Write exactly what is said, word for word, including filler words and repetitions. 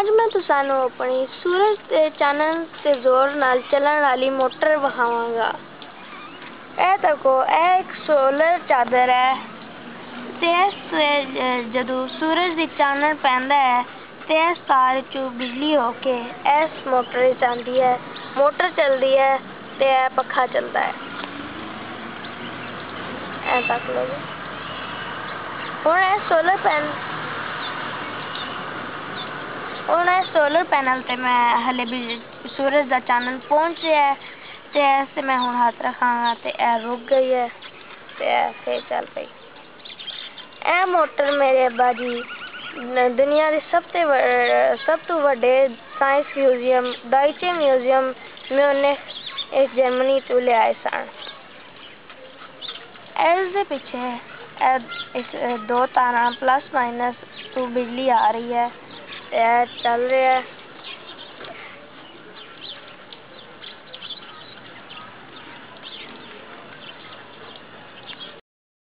आज मैं तुसानू अपनी सूरज के चानन से जोर नाल चलन वाली मोटर विखावांगा। ए तको ए एक सोलर चादर है ते इस जदों सूरज दी चानन पैंदा है ते इस तार चों बिजली होके इस मोटर विच आंदी है। मोटर चलदी है ते ए पखा चलदा है। ए तक लो हुण ए सोलर पैन हुण ए सोलर पैनल ते मैं हले भी सूरज दा चानन पहुंच रहा है ते ऐसे मैं हुण हाथ रखांगा ते ए रुक गई है ते ए फिर चल पई। ए मोटर मेरे अब्बा जी दुनिया दे सब ते सब तो वड्डे science museum Deutsches museum Munich इस जर्मनी तो ले आए सन। इसके पीछे इस दो तारा प्लस माइनस तो बिजली आ रही है, चल रहा है।